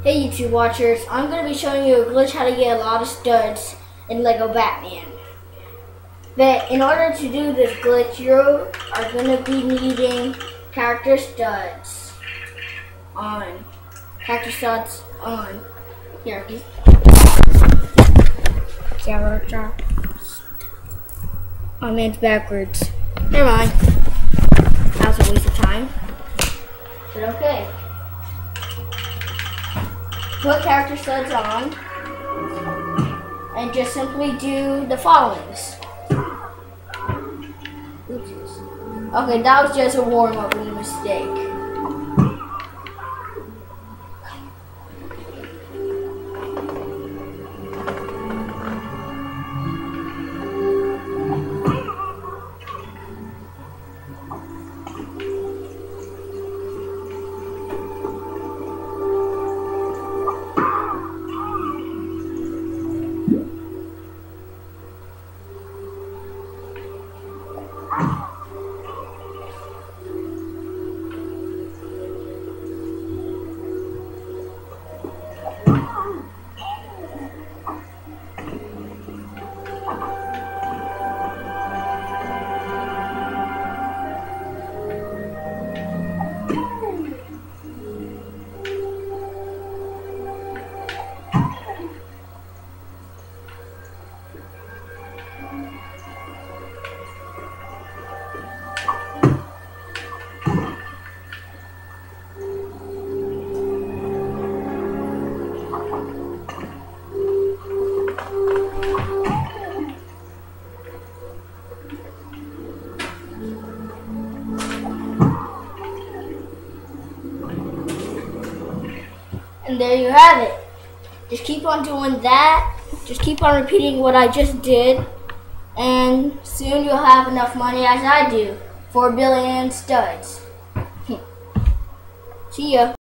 Hey YouTube watchers, I'm going to be showing you a glitch how to get a lot of studs in Lego Batman. But in order to do this glitch, you are going to be needing character studs on. Character studs on. Here. Oh man, it's backwards. Never mind. That was a waste of time. But okay. Put character studs on and just simply do the followings. Oops. Okay, that was just a warm-up and a mistake. And there you have it. Just keep on doing that. Just keep on repeating what I just did. And soon you'll have enough money as I do. 4 billion studs. See ya.